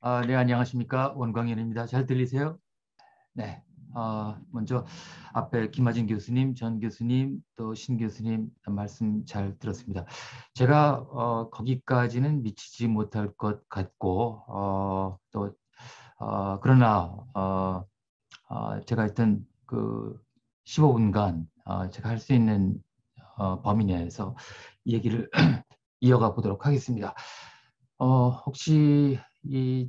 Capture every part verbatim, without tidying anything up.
아, 네, 안녕하십니까. 원광현입니다. 잘 들리세요? 네. 어, 먼저 앞에 김하진 교수님, 전 교수님, 또 신 교수님 말씀 잘 들었습니다. 제가 어, 거기까지는 미치지 못할 것 같고, 어, 또 어, 그러나 어, 어, 제가 하여튼 그 십오 분간 어, 제가 할 수 있는 어, 범위 내에서 얘기를 이어가 보도록 하겠습니다. 어, 혹시 이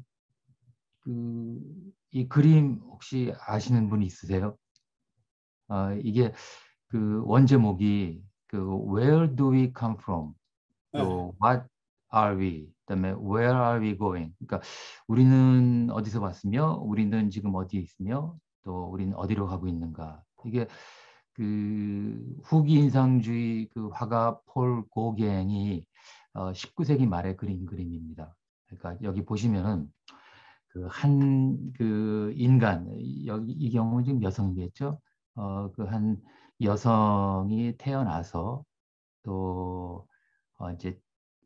그, 이 그림 혹시 아시는 분이 있으세요? 아, 이게 그 원제목이 그 Where do we come from? 네. 또 What are we? 그다음에 Where are we going? 그러니까 우리는 어디서 왔으며, 우리는 지금 어디에 있으며, 또 우리는 어디로 가고 있는가? 이게 그 후기 인상주의 그 화가 폴 고갱이 어, 십구 세기 말에 그린 그림입니다. 그러니까 여기 보시면은 그 한 그 인간 여기 이 경우는 지금 여성이겠죠. 어, 그 한 여성이 태어나서 또 어, 이제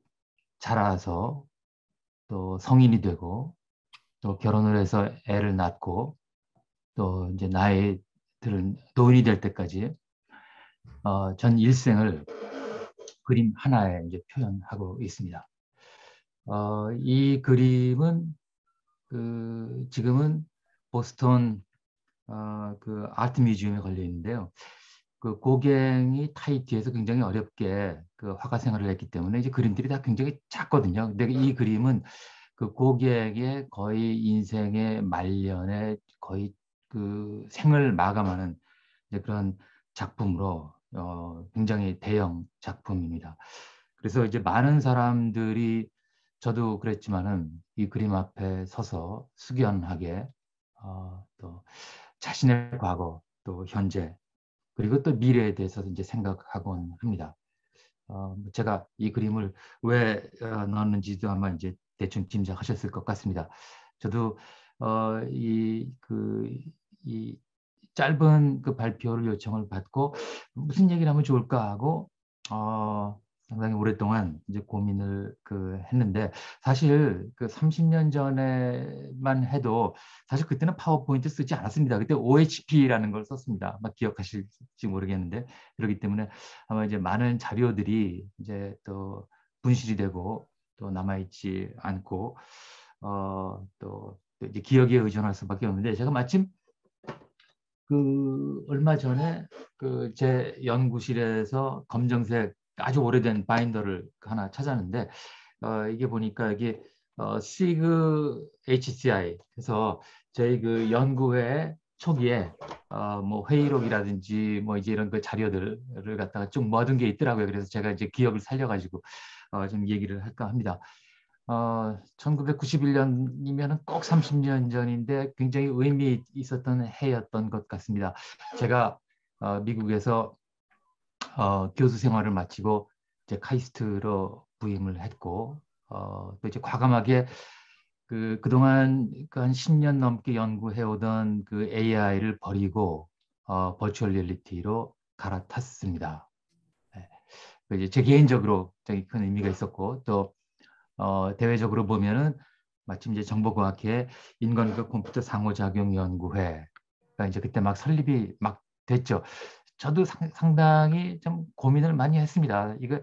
자라서 또 성인이 되고 또 결혼을 해서 애를 낳고 또 이제 나이 들은 노인이 될 때까지 어, 전 일생을 그림 하나에 이제 표현하고 있습니다. 어, 이 그림은 그 지금은 보스턴 어, 그 아트 뮤지엄에 걸려 있는데요. 그 고갱이 타히티에서 굉장히 어렵게 그 화가 생활을 했기 때문에 이제 그림들이 다 굉장히 작거든요. 근데 이 그림은 그 고갱의 거의 인생의 말년에 거의 그 생을 마감하는 이제 그런 작품으로 어, 굉장히 대형 작품입니다. 그래서 이제 많은 사람들이 저도 그랬지만은 이 그림 앞에 서서 숙연하게 어, 또 자신의 과거, 또 현재, 그리고 또 미래에 대해서 이제 생각하곤 합니다. 어, 제가 이 그림을 왜 어, 넣었는지도 아마 이제 대충 짐작하셨을 것 같습니다. 저도 어, 이, 그, 이 짧은 그 발표를 요청을 받고 무슨 얘기를 하면 좋을까 하고 어, 상당히 오랫동안 이제 고민을 그 했는데 사실 그 삼십 년 전에만 해도 사실 그때는 파워포인트 쓰지 않았습니다. 그때 오에이치피라는 걸 썼습니다. 아마 기억하실지 모르겠는데 그렇기 때문에 아마 이제 많은 자료들이 이제 또 분실이 되고 또 남아있지 않고 어, 또, 또 이제 기억에 의존할 수밖에 없는데 제가 마침 그 얼마 전에 그 제 연구실에서 검정색 아주 오래된 바인더를 하나 찾았는데 어, 이게 보니까 이게 어, 시그 에이치씨아이 그래서 저희 그 연구회 초기에 어, 뭐 회의록이라든지 뭐 이제 이런 그 자료들을 갖다가 쭉 모아둔 게 있더라고요. 그래서 제가 이제 기억을 살려가지고 어, 좀 얘기를 할까 합니다. 어, 천구백구십일 년이면 꼭 삼십 년 전인데 굉장히 의미 있었던 해였던 것 같습니다. 제가 어, 미국에서 어, 교수 생활을 마치고 이제 카이스트로 부임을 했고 어, 또 이제 과감하게 그 그동안 그한 십 년 넘게 연구해오던 그 에이아이를 버리고 어, 버추얼 리얼리티로 갈아탔습니다. 네. 그 이제 제 개인적으로 되게 큰 의미가 있었고 또 어, 대외적으로 보면은 마침 이제 정보과학회 인간과 컴퓨터 상호작용 연구회가 이제 그때 막 설립이 막 됐죠. 저도 상, 상당히 좀 고민을 많이 했습니다. 이거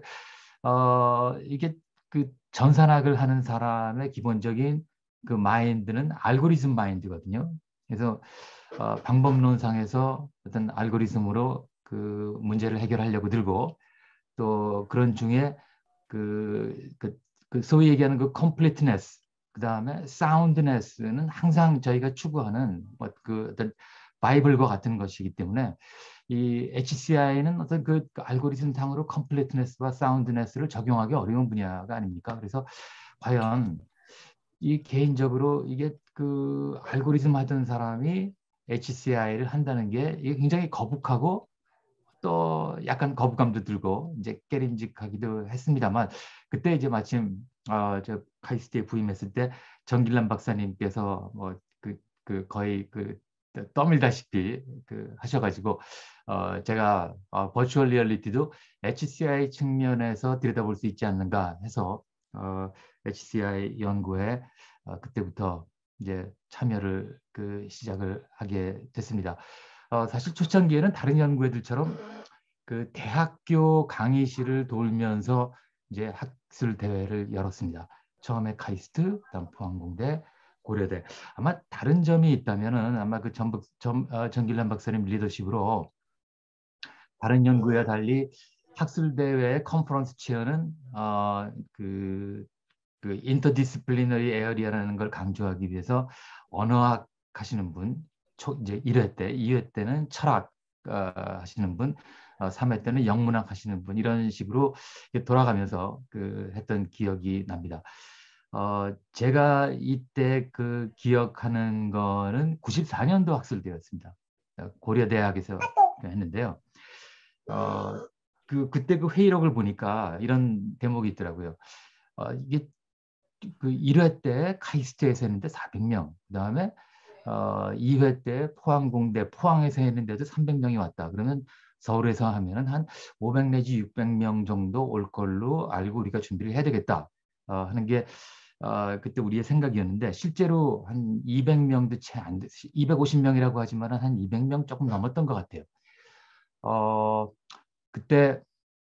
어, 이게 그 전산학을 하는 사람의 기본적인 그 마인드는 알고리즘 마인드거든요. 그래서 어, 방법론상에서 어떤 알고리즘으로 그 문제를 해결하려고 들고 또 그런 중에 그, 그, 그 소위 얘기하는 그 completeness, 그 다음에 soundness는 항상 저희가 추구하는 뭐 그 어떤 바이블과 같은 것이기 때문에 이 에이치씨아이는 어떤 그, 그 알고리즘 상으로 completeness와 soundness를 적용하기 어려운 분야가 아닙니까? 그래서 과연 이 개인적으로 이게 그 알고리즘 하던 사람이 에이치씨아이를 한다는 게 이게 굉장히 거북하고 또 약간 거부감도 들고 이제 깨림직하기도 했습니다만 그때 이제 마침 어, 저 카이스트에 부임했을 때 정길란 박사님께서 뭐 그 그 거의 그 떠밀다시피 그 하셔가지고 어, 제가 어, 버추얼 리얼리티도 에이치씨아이 측면에서 들여다볼 수 있지 않는가 해서 어, 에이치씨아이 연구에 어, 그때부터 이제 참여를 그 시작을 하게 됐습니다. 어, 사실 초창기에는 다른 연구회들처럼 그 대학교 강의실을 돌면서 이제 학술 대회를 열었습니다. 처음에 카이스트, 그다음 포항공대, 고려대. 아마 다른 점이 있다면은 아마 그 전북 전, 어, 정길란 박사님 리더십으로 다른 연구와 달리 학술 대회 컨퍼런스 체어는 어, 그, 그 인터디스플리너리 에어리아라는 걸 강조하기 위해서 언어학 하시는 분, 초, 이제 일 회 때, 이 회 때는 철학 어, 하시는 분, 어, 삼 회 때는 영문학 하시는 분 이런 식으로 돌아가면서 그 했던 기억이 납니다. 어, 제가 이때 그 기억하는 거는 구십사 년도 학술대였습니다. 고려대학에서 했는데요. 어, 그 그때 그 회의록을 보니까 이런 대목이 있더라고요. 어, 이게 그 일 회 때 카이스트에서 했는데 사백 명, 그다음에 어, 이 회 때 포항공대 포항에서 했는데도 삼백 명이 왔다. 그러면 서울에서 하면은 한 오백 내지 육백 명 정도 올 걸로 알고 우리가 준비를 해야 되겠다. 어, 하는 게 어, 그때 우리의 생각이었는데 실제로 한 이백 명도 채 안 됐, 이백오십 명이라고 하지만 한 이백 명 조금 넘었던 것 같아요. 어, 그때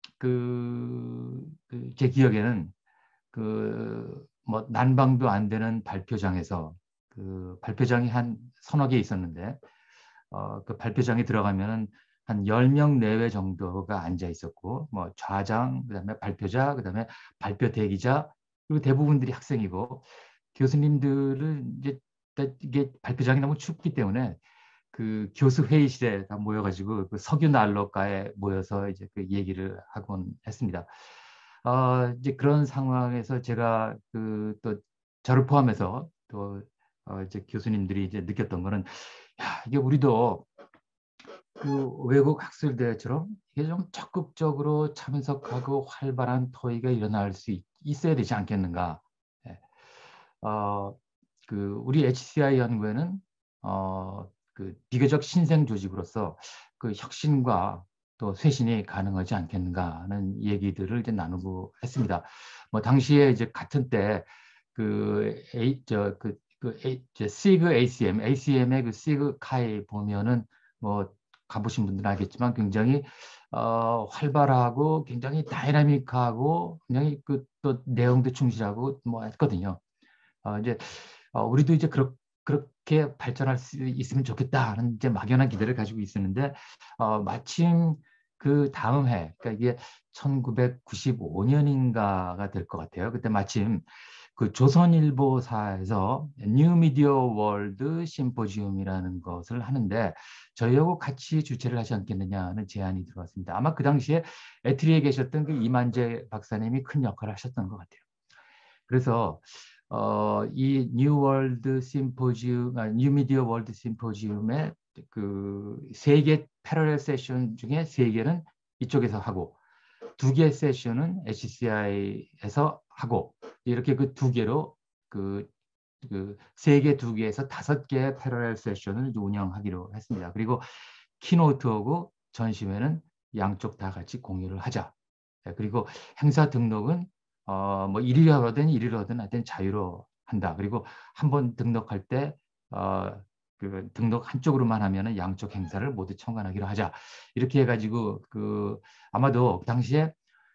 그, 그 제 기억에는 그 뭐 난방도 안 되는 발표장에서 그 발표장이 한 서너 개 있었는데 어, 그 발표장에 들어가면은 한 열 명 내외 정도가 앉아 있었고 뭐 좌장 그다음에 발표자 그다음에 발표 대기자 그리고 대부분들이 학생이고 교수님들은 이제 이게 발표장이 너무 춥기 때문에 그 교수 회의실에 다 모여가지고 그 석유 난로가에 모여서 이제 그 얘기를 하곤 했습니다. 어, 이제 그런 상황에서 제가 그 또 저를 포함해서 또 어, 이제 교수님들이 이제 느꼈던 거는 야, 이게 우리도 그 외국 학술대회처럼 이게 좀 적극적으로 참석하고 활발한 토의가 일어날 수 있, 어야 되지 않겠는가. 예. 어, 그 우리 에이치씨아이 연구에는 어, 그 비교적 신생 조직으로서 그 혁신과 또 쇄신이 가능하지 않겠는가 하는 얘기들을 이제 나누고 했습니다. 뭐 당시에 이제 같은 때 그 A 저그 그 A, 저 시그 에이씨엠 에이씨엠의 그 시그 카이 보면은 뭐 가보신 분들은 알겠지만 굉장히 어, 활발하고 굉장히 다이나믹하고 굉장히 그 또 내용도 충실하고 뭐 했거든요. 어, 이제 어, 우리도 이제 그렇, 그렇게 발전할 수 있으면 좋겠다는 이제 막연한 기대를 가지고 있었는데 어, 마침 그 다음 해, 그러니까 이게 천구백구십오 년인가가 될 것 같아요. 그때 마침 그 조선일보사에서 뉴미디어 월드 심포지움이라는 것을 하는데 저희하고 같이 주최를 하지 않겠느냐는 제안이 들어왔습니다. 아마 그 당시에 에트리에 계셨던 그 이만재 박사님이 큰 역할을 하셨던 것 같아요. 그래서 어, 이 뉴월드 심포지움, 아, 뉴미디어 월드 심포지움의 그 세 개 패러렐 세션 중에 세 개는 이쪽에서 하고 두 개 세션은 에이치씨아이에서 하고 이렇게 그 두 개로 그 그 세 개 두 개에서 다섯 개의 패러렐 세션을 운영하기로 했습니다. 그리고 키노트하고 전시회는 양쪽 다 같이 공유를 하자. 네, 그리고 행사 등록은 어, 뭐 일 일을 하든 일 일을 하든 하여튼 자유로 한다. 그리고 한 번 등록할 때 어, 그 등록 한쪽으로만 하면은 양쪽 행사를 모두 청관하기로 하자. 이렇게 해가지고 그 아마도 그 당시에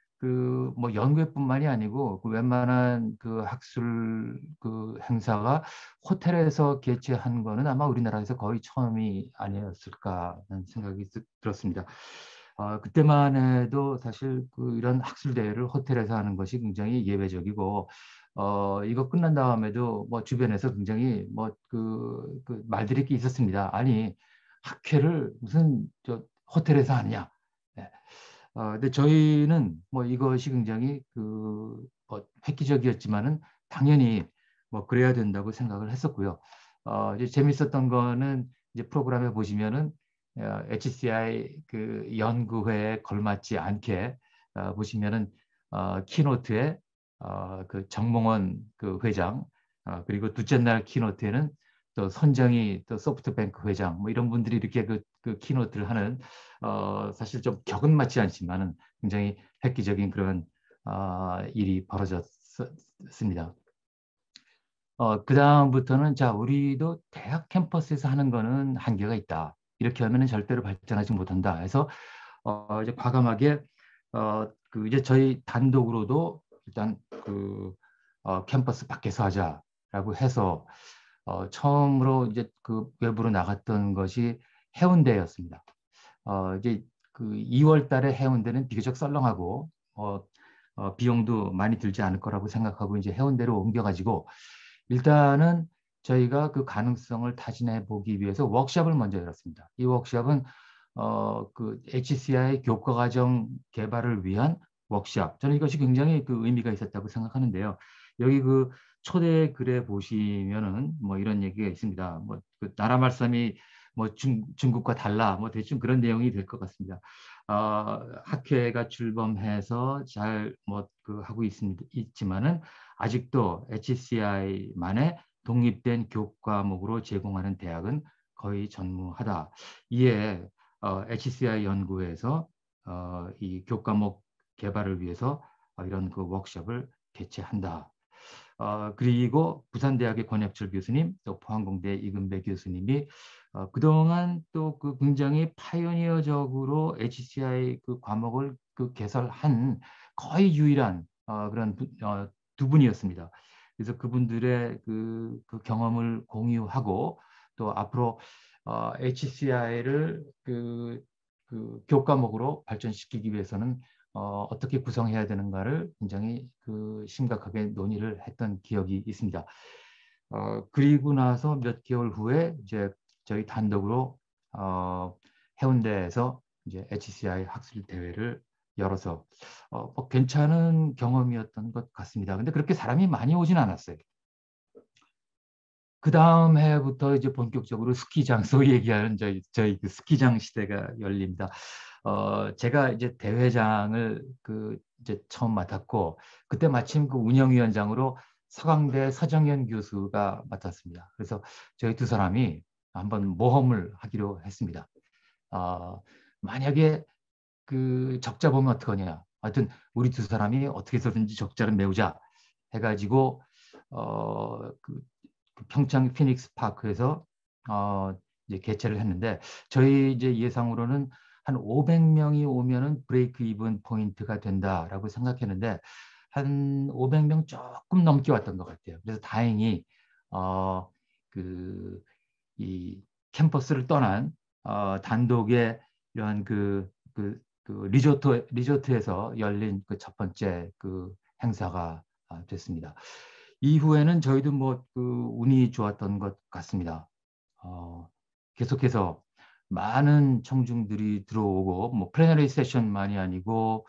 그 뭐 연구회뿐만이 아니고 그 웬만한 그 학술 그 행사가 호텔에서 개최한 거는 아마 우리나라에서 거의 처음이 아니었을까 하는 생각이 들었습니다. 어, 그때만 해도 사실 그 이런 학술 대회를 호텔에서 하는 것이 굉장히 예외적이고 어, 이거 끝난 다음에도 뭐 주변에서 굉장히 뭐 그 그 말들이 있었습니다. 아니 학회를 무슨 저 호텔에서 하느냐. 네. 어, 근데 저희는 뭐 이것이 굉장히 그 뭐 획기적이었지만은 당연히 뭐 그래야 된다고 생각을 했었고요. 어, 이제 재밌었던 거는 이제 프로그램에 보시면은 어, 에이치씨아이 그 연구회에 걸맞지 않게 어, 보시면은 어, 키노트에 어, 그 정몽원 그 회장 어, 그리고 둘째 날 키노트에는 또 손정희 또 소프트뱅크 회장 뭐 이런 분들이 이렇게 그, 그 키노트를 하는 어, 사실 좀 격은 맞지 않지만은 굉장히 획기적인 그런 어, 일이 벌어졌습니다. 어, 그 다음부터는 자, 우리도 대학 캠퍼스에서 하는 거는 한계가 있다. 이렇게 하면은 절대로 발전하지 못한다. 해서 어, 이제 과감하게 어, 그 이제 저희 단독으로도 일단 그 어, 캠퍼스 밖에서 하자라고 해서 어, 처음으로 이제 그 외부로 나갔던 것이 해운대였습니다. 어, 이제 그 이월 달에 해운대는 비교적 썰렁하고 어, 어, 비용도 많이 들지 않을 거라고 생각하고 이제 해운대로 옮겨가지고 일단은 저희가 그 가능성을 타진해 보기 위해서 워크숍을 먼저 열었습니다. 이 워크숍은 어, 그 에이치씨아이 교과과정 개발을 위한 워크숍. 저는 이것이 굉장히 그 의미가 있었다고 생각하는데요. 여기 그 초대 글에 보시면은 뭐 이런 얘기가 있습니다. 뭐그 나라 말씀이 뭐 중, 중국과 달라 뭐 대충 그런 내용이 될 것 같습니다. 어, 학회가 출범해서 잘 뭐 그 하고 있습니다. 있지만은 아직도 에이치씨아이만의 독립된 교과목으로 제공하는 대학은 거의 전무하다. 이에 어, 에이치씨아이 연구에서 어, 이 교과목 개발을 위해서 어, 이런 그 워크숍을 개최한다. 어, 그리고 부산대학의 권혁철 교수님, 또 포항공대 이근배 교수님이 어, 그동안 또 그 굉장히 파이오니어적으로 에이치씨아이 그 과목을 그 개설한 거의 유일한 어, 그런 부, 어, 두 분이었습니다. 그래서 그분들의 그, 그 경험을 공유하고 또 앞으로 어, 에이치씨아이를 그, 그 교과목으로 발전시키기 위해서는 어, 어떻게 구성해야 되는가를 굉장히 그 심각하게 논의를 했던 기억이 있습니다. 어, 그리고 나서 몇 개월 후에 이제 저희 단독으로 어, 해운대에서 이제 에이치씨아이 학술 대회를 열어서 어, 뭐 괜찮은 경험이었던 것 같습니다. 근데 그렇게 사람이 많이 오진 않았어요. 그 다음 해부터 이제 본격적으로 스키장, 소위 얘기하는 저희, 저희 그 스키장 시대가 열립니다. 어, 제가 이제 대회장을 그 이제 처음 맡았고, 그때 마침 그 운영위원장으로 서강대 서정현 교수가 맡았습니다. 그래서 저희 두 사람이 한번 모험을 하기로 했습니다. 어, 만약에 그 적자 보면 어떡하냐. 하여튼 우리 두 사람이 어떻게 해서든지 적자를 메우자 해가지고 어, 그, 그 평창 피닉스 파크에서 어, 이제 개최를 했는데 저희 이제 예상으로는 한 오백 명이 오면은 브레이크 이븐 포인트가 된다라고 생각했는데 한 오백 명 조금 넘게 왔던 것 같아요. 그래서 다행히 어, 그, 이 캠퍼스를 떠난 어, 단독의 이러한 그, 그, 그 리조트 리조트에서 열린 그 첫 번째 그 행사가 아, 됐습니다. 이후에는 저희도 뭐 그 운이 좋았던 것 같습니다. 어, 계속해서 많은 청중들이 들어오고 뭐 플래너리 세션만이 아니고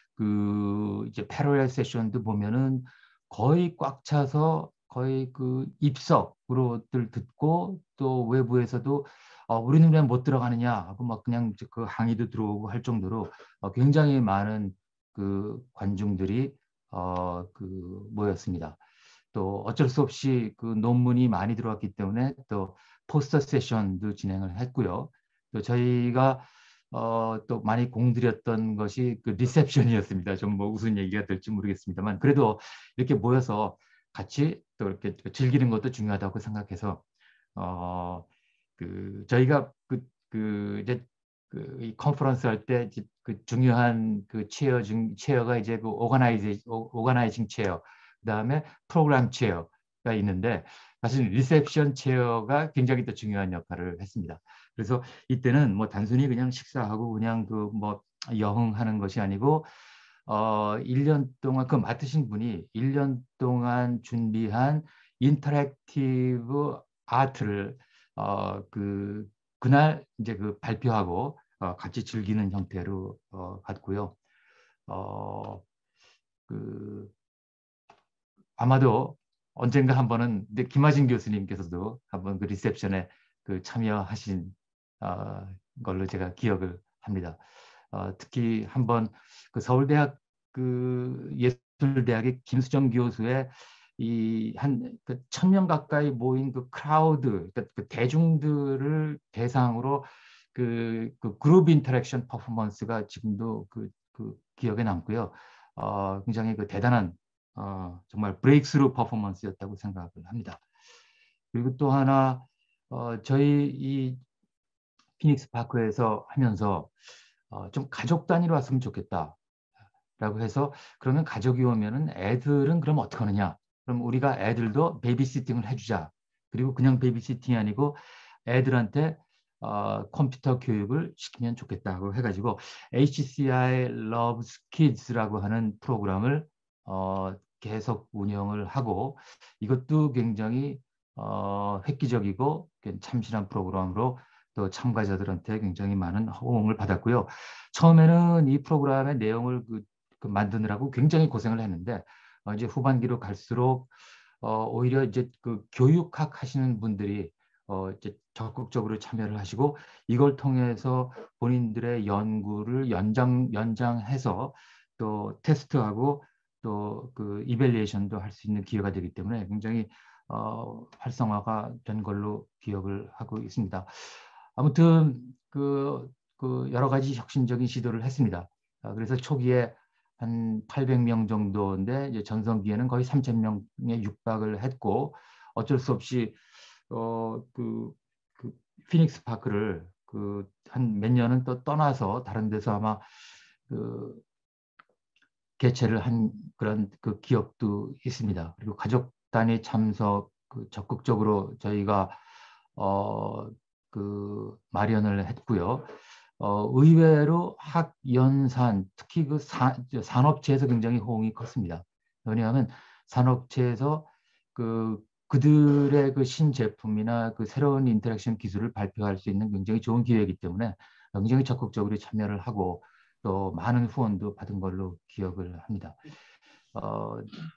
그 이제 패러렐 세션도 보면은 거의 꽉 차서 거의 그 입석으로들 듣고 또 외부에서도 어, 우리는 왜 못 들어가느냐 하고 막 그냥 그 항의도 들어오고 할 정도로 어, 굉장히 많은 그 관중들이 어, 그 모였습니다. 또 어쩔 수 없이 그 논문이 많이 들어왔기 때문에 또 포스터 세션도 진행을 했고요. 또 저희가 어, 또 많이 공들였던 것이 그 리셉션이었습니다. 좀 뭐 무슨 얘기가 될지 모르겠습니다만 그래도 이렇게 모여서 같이 또 이렇게 즐기는 것도 중요하다고 생각해서 어, 그 저희가 그, 그 이제 그이 컨퍼런스 할 때 그 중요한 그 체어 중 체어가 이제 그 오가나이징 오가나이징 체어 그다음에 프로그램 체어가 있는데 사실 리셉션 체어가 굉장히 또 중요한 역할을 했습니다. 그래서 이때는 뭐 단순히 그냥 식사하고 그냥 그 뭐 여흥하는 것이 아니고 어 일 년 동안 그 맡으신 분이 일 년 동안 준비한 인터랙티브 아트를 어 그 그날 이제 그 발표하고 어 같이 즐기는 형태로 어 갔고요. 어 그 아마도 언젠가 한 번은 근데 김하진 교수님께서도 한번 그 리셉션에 그 참여하신 어, 걸로 제가 기억을 합니다. 어, 특히 한번 그 서울대학 그 예술대학의 김수정 교수의 이 한 그 천 명 가까이 모인 그 크라우드 그러니까 그 대중들을 대상으로 그, 그 그룹 인터랙션 퍼포먼스가 지금도 그, 그 기억에 남고요. 어, 굉장히 그 대단한 어, 정말 브레이크스루 퍼포먼스였다고 생각을 합니다. 그리고 또 하나 어, 저희 이 피닉스 파크에서 하면서 어, 좀 가족 단위로 왔으면 좋겠다. 라고 해서 그러면 가족이 오면은 애들은 그럼 어떻게 하느냐? 그럼 우리가 애들도 베이비시팅을 해주자. 그리고 그냥 베이비시팅이 아니고 애들한테 어, 컴퓨터 교육을 시키면 좋겠다고 해가지고 에이치씨아이 Loves Kids라고 하는 프로그램을 어, 계속 운영을 하고 이것도 굉장히 어, 획기적이고 참신한 프로그램으로 또 참가자들한테 굉장히 많은 호응을 받았고요. 처음에는 이 프로그램의 내용을 그, 그 만드느라고 굉장히 고생을 했는데 어, 이제 후반기로 갈수록 어, 오히려 이제 그 교육학 하시는 분들이 어, 이제 적극적으로 참여를 하시고 이걸 통해서 본인들의 연구를 연장 연장해서 또 테스트하고 또 그 이벨리에이션도 할 수 있는 기회가 되기 때문에 굉장히 어, 활성화가 된 걸로 기억을 하고 있습니다. 아무튼 그, 그 여러 가지 혁신적인 시도를 했습니다. 아, 그래서 초기에 한 팔백 명 정도인데 이제 전성기에는 거의 삼천 명에 육박을 했고 어쩔 수 없이 어, 그, 그 피닉스 파크를 그 한 몇 년은 또 떠나서 다른 데서 아마 그 개최를 한 그런 그 기억도 있습니다. 그리고 가족 단위 참석 그 적극적으로 저희가 어, 그 마련을 했고요. 어, 의외로 학연산 특히 그 사, 산업체에서 굉장히 호응이 컸습니다. 왜냐하면 산업체에서 그 그들의 그 신제품이나 그 새로운 인터랙션 기술을 발표할 수 있는 굉장히 좋은 기회이기 때문에 굉장히 적극적으로 참여를 하고 또 많은 후원도 받은 걸로 기억을 합니다. 어,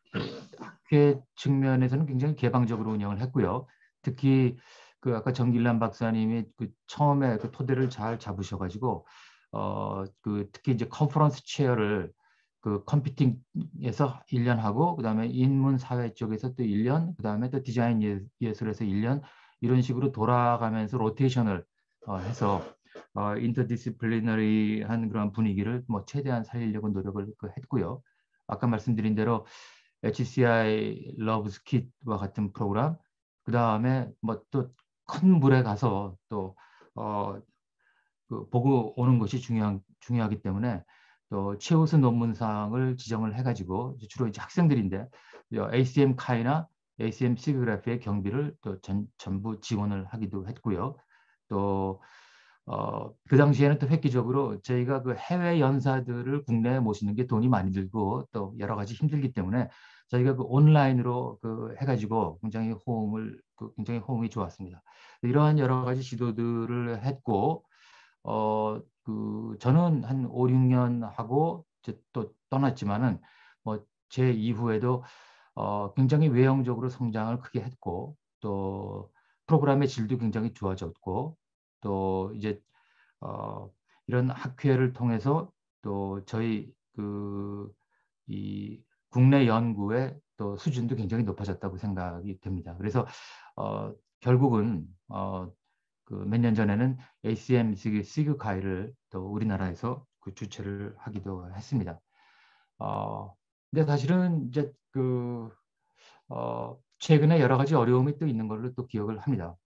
학회 측면에서는 굉장히 개방적으로 운영을 했고요. 특히 그 아까 정길란 박사님이 그 처음에 그 토대를 잘 잡으셔가지고 어, 그 특히 이제 컨퍼런스 체어를 그 컴퓨팅에서 일 년 하고 그다음에 인문 사회 쪽에서 또 일 년 그다음에 또 디자인 예, 예술에서 일 년 이런 식으로 돌아가면서 로테이션을 어, 해서 어, 인터디시플리너리한 그런 분위기를 뭐 최대한 살리려고 노력을 그 했고요. 아까 말씀드린 대로 에이치씨아이 Loves Kid와 같은 프로그램, 그 다음에 뭐 또 큰 물에 가서 또 어, 그 보고 오는 것이 중요한 중요하기 때문에 또 최우수 논문상을 지정을 해가지고 주로 이제 학생들인데 에이씨엠 카이나 에이씨엠 시그래피의 경비를 또 전, 전부 지원을 하기도 했고요. 또 어, 그 당시에는 또 획기적으로 저희가 그 해외 연사들을 국내에 모시는 게 돈이 많이 들고 또 여러 가지 힘들기 때문에 저희가 그 온라인으로 그 해가지고 굉장히 호응을 그 굉장히 호응이 좋았습니다. 이러한 여러 가지 시도들을 했고 어, 그 저는 한 오, 육 년 하고 이제 또 떠났지만은 뭐 제 이후에도 어, 굉장히 외형적으로 성장을 크게 했고 또 프로그램의 질도 굉장히 좋아졌고 또 이제 어, 이런 학회를 통해서 또 저희 그 이 국내 연구의 또 수준도 굉장히 높아졌다고 생각이 됩니다. 그래서 어, 결국은 어, 그 몇 년 전에는 에이씨엠 시그카이를 또 우리나라에서 그 주최를 하기도 했습니다. 어, 근데 사실은 이제 그 어, 최근에 여러 가지 어려움이 또 있는 걸로 또 기억을 합니다.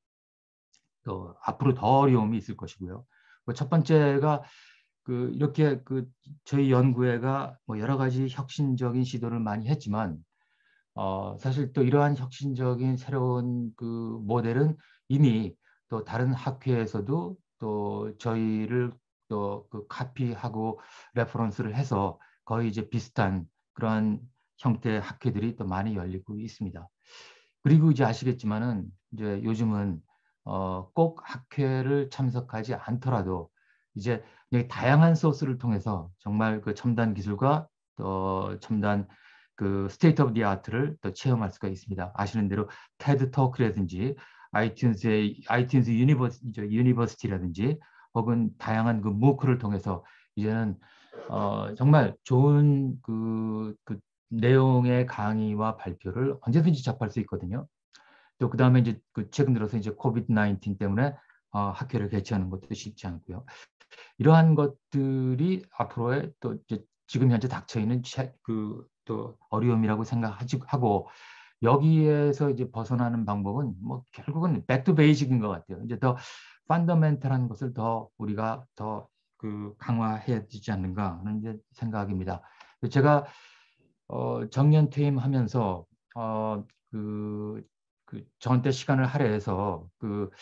또 앞으로 더 어려움이 있을 것이고요. 그첫 번째가 그 이렇게 그 저희 연구회가 뭐 여러 가지 혁신적인 시도를 많이 했지만 어, 사실 또 이러한 혁신적인 새로운 그 모델은 이미 또 다른 학회에서도 또 저희를 또 그 카피하고 레퍼런스를 해서 거의 이제 비슷한 그러한 형태의 학회들이 또 많이 열리고 있습니다. 그리고 이제 아시겠지만은 이제 요즘은 어, 꼭 학회를 참석하지 않더라도 이제 다양한 소스를 통해서 정말 그 첨단 기술과 또 첨단 그 스테이트 오브 디 아트를 또 체험할 수가 있습니다. 아시는 대로 테드 토크라든지 아이튠즈의 아이튠즈 유니버스 유니버시티라든지 혹은 다양한 그 무크를 통해서 이제는 어, 정말 좋은 그, 그 내용의 강의와 발표를 언제든지 접할 수 있거든요. 또 그다음에 이제 그 최근 들어서 이제 코비드 나인틴 때문에 어, 학회를 개최하는 것도 쉽지 않고요. 이러한 것들이 앞으로의 또 이제 지금 현재 닥쳐 있는 그 또 어려움이라고 생각하고 여기에서 이제 벗어나는 방법은 뭐 결국은 백투 베이직인 것 같아요. 이제 더 펀더멘탈한 것을 더 우리가 더 그 강화해야 되지 않는가 하는 이제 생각입니다. 제가 어, 정년 퇴임하면서 어, 그, 그 저한테 시간을 할애해서 그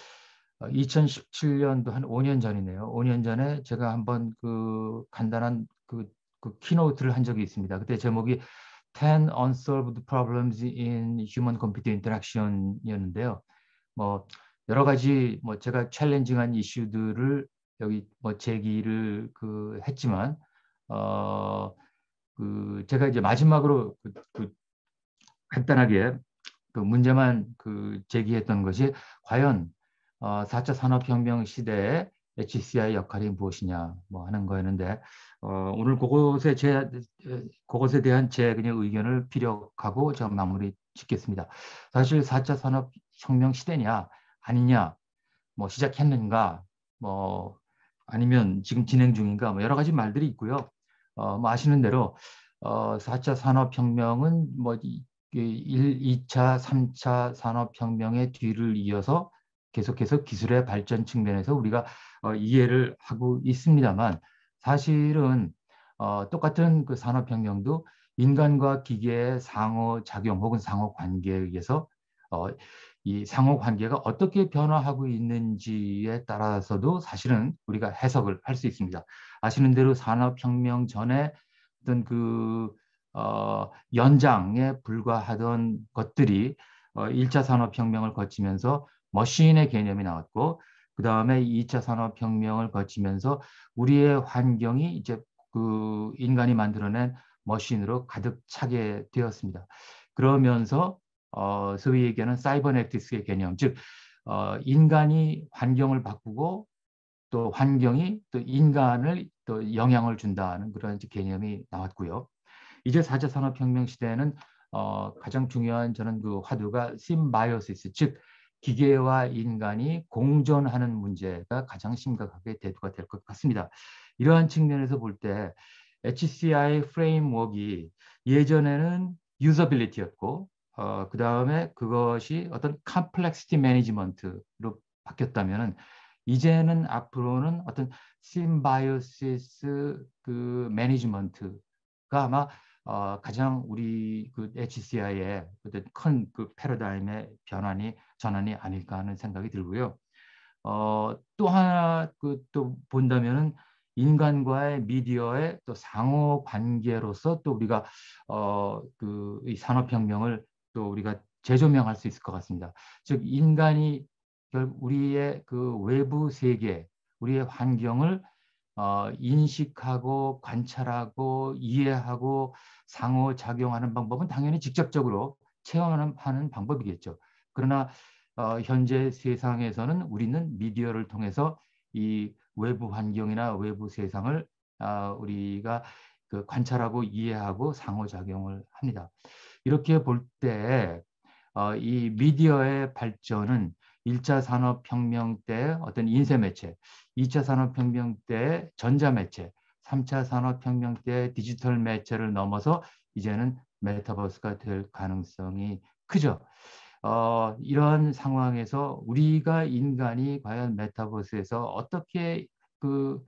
이천십칠 년도 한 오 년 전이네요. 오 년 전에 제가 한번 그 간단한 그, 그 키노트를 한 적이 있습니다. 그때 제목이 텐 Unsolved Problems in Human Computer Interaction이었는데요. 뭐 여러 가지 뭐 제가 챌린징한 이슈들을 여기 뭐 제기를 그 했지만 어 그 제가 이제 마지막으로 그, 그 간단하게 그 문제만 그 제기했던 것이 과연 어, 사 차 산업혁명 시대에 에이치씨아이 역할이 무엇이냐 뭐 하는 거였는데 어, 오늘 그것에 제 그것에 대한 제 그냥 의견을 피력하고 저 마무리 짓겠습니다. 사실 사 차 산업혁명 시대냐 아니냐 뭐 시작했는가 뭐 아니면 지금 진행 중인가 뭐 여러 가지 말들이 있고요. 어, 뭐 아시는 대로 어, 사 차 산업혁명은 뭐 일, 이 차, 삼 차 산업혁명의 뒤를 이어서 계속해서 기술의 발전 측면에서 우리가 어, 이해를 하고 있습니다만 사실은 어, 똑같은 그 산업혁명도 인간과 기계의 상호작용 혹은 상호관계에 의해서 어, 이 상호관계가 어떻게 변화하고 있는지에 따라서도 사실은 우리가 해석을 할 수 있습니다. 아시는 대로 산업혁명 전에 어떤 그 어, 연장에 불과하던 것들이 어, 일 차 산업혁명을 거치면서 머신의 개념이 나왔고 그 다음에 이 차 산업혁명을 거치면서 우리의 환경이 이제 그 인간이 만들어낸 머신으로 가득 차게 되었습니다. 그러면서 어, 소위 얘기하는 사이버네틱스의 개념, 즉 어, 인간이 환경을 바꾸고 또 환경이 또 인간을 또 영향을 준다는 그런 개념이 나왔고요. 이제 사 차 산업혁명 시대에는 어, 가장 중요한 저는 그 화두가 심바이오시스, 즉 기계와 인간이 공존하는 문제가 가장 심각하게 대두가 될 것 같습니다. 이러한 측면에서 볼 때 에이치씨아이 프레임워크가 예전에는 유저빌리티였고 어, 그 다음에 그것이 어떤 컴플렉시티 매니지먼트로 바뀌었다면 이제는 앞으로는 어떤 심바이오시스 그 매니지먼트가 아마 어, 가장 우리 그 에이치씨아이의 큰 그 패러다임의 변환이 전환이 아닐까 하는 생각이 들고요. 어, 또 하나 그 또 본다면은 인간과의 미디어의 또 상호 관계로서 또 우리가 어, 그 이 산업혁명을 또 우리가 재조명할 수 있을 것 같습니다. 즉 인간이 결 우리의 그 외부 세계, 우리의 환경을 어, 인식하고 관찰하고 이해하고 상호작용하는 방법은 당연히 직접적으로 체험하는 하는 방법이겠죠. 그러나 어, 현재 세상에서는 우리는 미디어를 통해서 이 외부 환경이나 외부 세상을 어, 우리가 그 관찰하고 이해하고 상호작용을 합니다. 이렇게 볼 때 어, 이 미디어의 발전은 일 차 산업혁명 때 어떤 인쇄매체, 이 차 산업혁명 때 전자매체, 삼 차 산업혁명 때 디지털 매체를 넘어서 이제는 메타버스가 될 가능성이 크죠. 어, 이런 상황에서 우리가 인간이 과연 메타버스에서 어떻게 그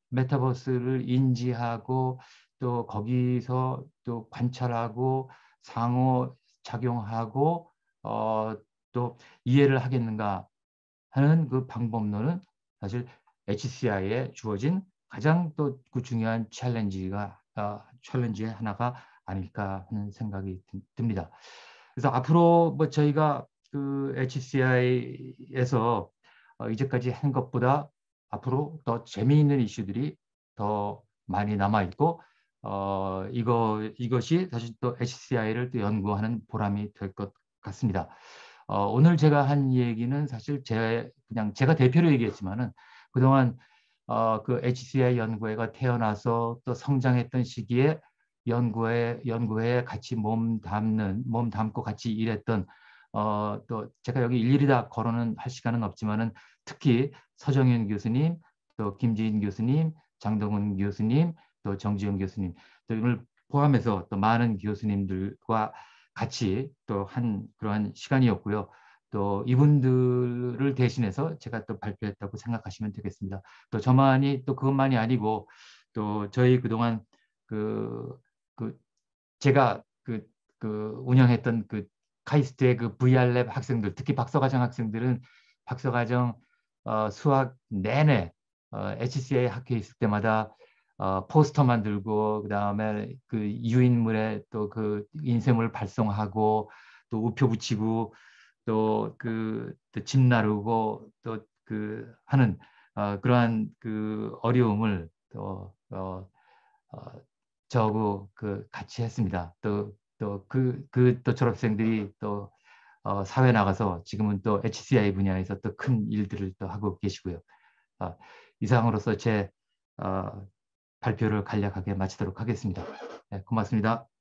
메타버스를 인지하고 또 거기서 또 관찰하고 상호 작용하고 어, 또 이해를 하겠는가 하는 그 방법론은 사실 에이치씨아이에 주어진 가장 또 그 중요한 챌린지가 어, 챌린지의 하나가 아닐까 하는 생각이 듭니다. 그래서 앞으로 뭐 저희가 그 에이치씨아이에서 어, 이제까지 한 것보다 앞으로 더 재미있는 이슈들이 더 많이 남아 있고 어, 이거 이것이 사실 또 에이치씨아이를 또 연구하는 보람이 될 것 같습니다. 어, 오늘 제가 한 얘기는 사실 제 그냥 제가 대표로 얘기했지만은 그동안 어, 그 에이치씨아이 연구회가 태어나서 또 성장했던 시기에 연구회 연구회에 같이 몸 담는 몸 담고 같이 일했던 어, 또 제가 여기 일일이 다 거론은 할 시간은 없지만은 특히 서정윤 교수님, 또 김지인 교수님, 장동훈 교수님, 또 정지영 교수님 등을 포함해서 또 많은 교수님들과 같이 또 한 그러한 시간이었고요. 또 이분들을 대신해서 제가 또 발표했다고 생각하시면 되겠습니다. 또 저만이 또 그것만이 아니고 또 저희 그동안 그, 그 제가 그, 그 운영했던 그 카이스트의 그 브이알랩 학생들, 특히 박사과정 학생들은 박사과정 어, 수학 내내 어, 에이치씨아이 학회에 있을 때마다 어, 포스터 만들고 그다음에 그 유인물에 또 그 인쇄물 발송하고 또 우표 붙이고 또 그 집 나르고 또 그 하는 어, 그러한 그 어려움을 또 어, 어, 저하고 그 같이 했습니다. 또 또 그 그 또 졸업생들이 또 어, 사회 나가서 지금은 또 에이치씨아이 분야에서 또 큰 일들을 또 하고 계시고요. 아, 이상으로서 제 어, 발표를 간략하게 마치도록 하겠습니다. 네, 고맙습니다.